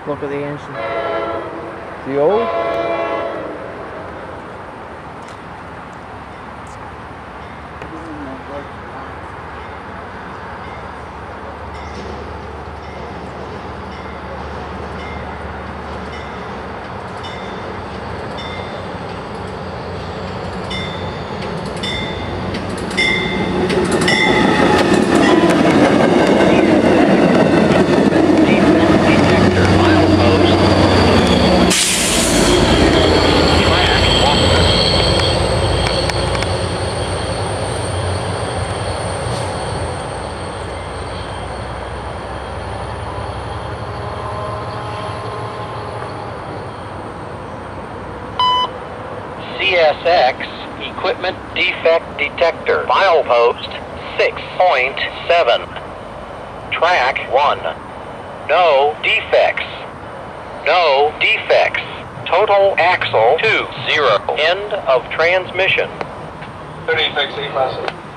Look at the engine. The old. CSX Equipment Defect Detector, milepost 6.7. Track 1. No defects. No defects. Total axle 20. End of transmission. 30 defects, A-class.